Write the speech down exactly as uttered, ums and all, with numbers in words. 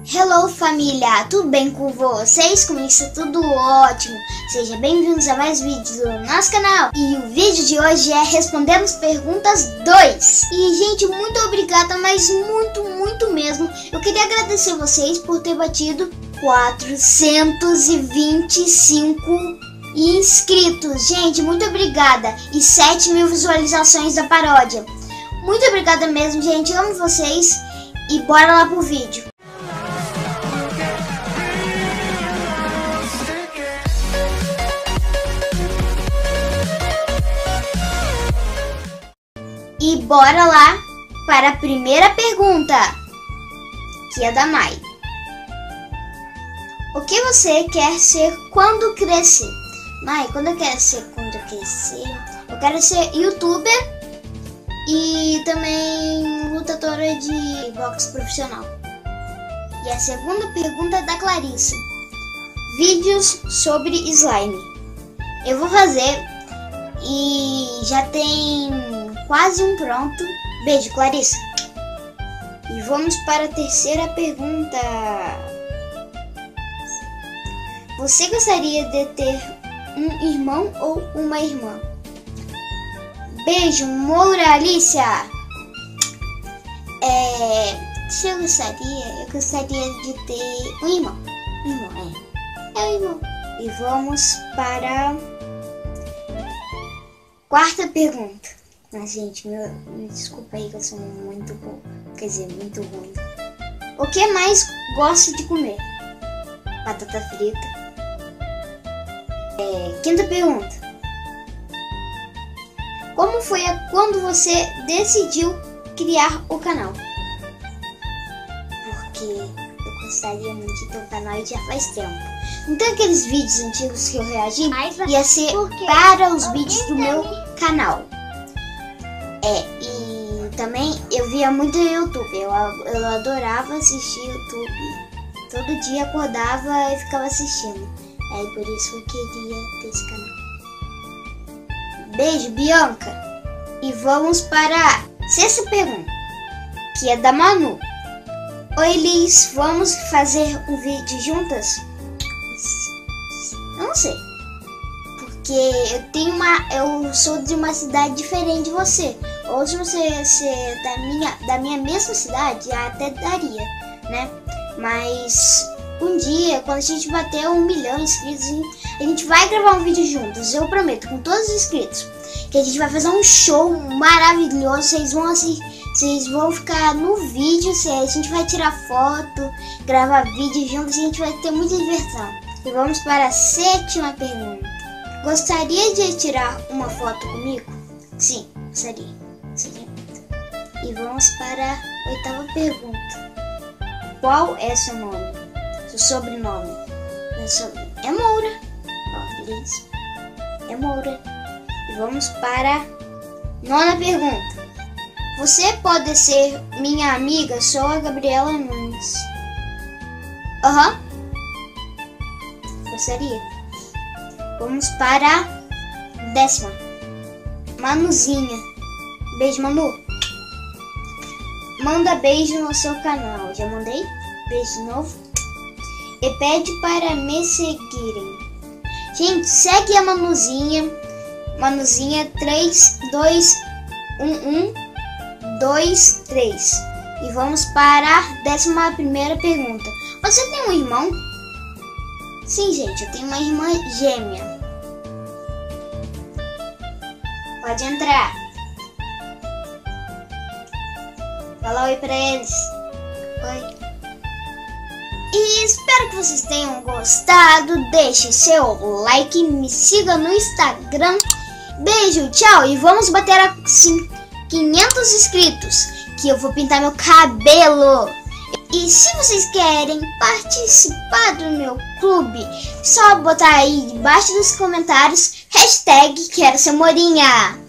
Hello família, tudo bem com vocês? Comigo está tudo ótimo. Sejam bem-vindos a mais vídeos do nosso canal. E o vídeo de hoje é Respondemos Perguntas dois. E gente, muito obrigada, mas muito, muito mesmo. Eu queria agradecer vocês por ter batido quatrocentos e vinte e cinco inscritos. Gente, muito obrigada. E sete mil visualizações da paródia. Muito obrigada mesmo, gente. Amo vocês. E bora lá pro vídeo. E bora lá para a primeira pergunta, que é da Mai. O que você quer ser quando crescer? Mai, quando eu quero ser quando eu crescer? Eu quero ser youtuber e também lutadora de boxe profissional. E a segunda pergunta é da Clarissa. Vídeos sobre slime. Eu vou fazer e já tem quase um pronto. Beijo, Clarissa. E vamos para a terceira pergunta. Você gostaria de ter um irmão ou uma irmã? Beijo, Moura Alicia. É, se eu gostaria, eu gostaria de ter um irmão. Um irmão, é. É um irmão. E vamos para a quarta pergunta. Mas, gente, meu, me desculpa aí que eu sou muito boa. Quer dizer, muito ruim. O que mais gosta de comer? Batata frita. É, quinta pergunta. Como foi a, quando você decidiu criar o canal? Porque eu gostaria muito de ter um canal e já faz tempo. Então aqueles vídeos antigos que eu reagi ia ser para os vídeos do meu canal. É, e também eu via muito YouTube, eu, eu adorava assistir YouTube. Todo dia acordava e ficava assistindo. É por isso que eu queria ter esse canal. Beijo, Bianca. E vamos para a sexta pergunta, que é da Manu. Oi, Liz, vamos fazer um vídeo juntas? Eu não sei. Porque eu tenho uma, eu sou de uma cidade diferente de você. Ou se você ser da minha, da minha mesma cidade, até daria, né? Mas um dia, quando a gente bater um milhão de inscritos, a gente vai gravar um vídeo juntos. Eu prometo, com todos os inscritos, que a gente vai fazer um show maravilhoso. Vocês vão assim, vocês vão ficar no vídeo, a gente vai tirar foto, gravar vídeo juntos, e a gente vai ter muita diversão. E vamos para a sétima pergunta. Gostaria de tirar uma foto comigo? Sim, gostaria. gostaria. E vamos para a oitava pergunta. Qual é seu nome? Seu sobrenome? Meu sobrenome é Moura. Ó, Liz. É Moura. E vamos para a nona pergunta. Você pode ser minha amiga? Sou a Gabriela Nunes. Aham. Uhum. Gostaria. Vamos para a décima. Manuzinha. Beijo, Manu. Manda beijo no seu canal. Já mandei? Beijo de novo. E pede para me seguirem. Gente, segue a Manuzinha. Manuzinha três dois um um dois três. E vamos para a décima primeira pergunta. Você tem um irmão? Sim, gente, eu tenho uma irmã gêmea. Pode entrar. Fala oi pra eles. Oi. E espero que vocês tenham gostado. Deixe seu like, me siga no Instagram. Beijo, tchau. E vamos bater a quinhentos inscritos, que eu vou pintar meu cabelo. E se vocês querem participar do meu clube, só botar aí debaixo dos comentários hashtag quero ser Morinha.